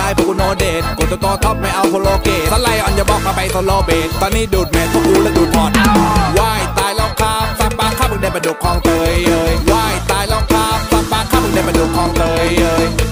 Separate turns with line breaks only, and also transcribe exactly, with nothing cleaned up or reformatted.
ายพวกกูโนเดทกดตัวโตท็อปไม่เอาโคโลเกตสไลด์ออนอย่าบอกมาไปโซโลเบตตอนนี้ดูดเมทพวกกูแล้วดูดพอดว่ายตายแล้วครับสักปากข้ามึงได้ประดุกคลองเตยเอ้ยว่ายตายแล้วครับสักปากข้ามึงได้ประดุกคลองเตยเอ้ย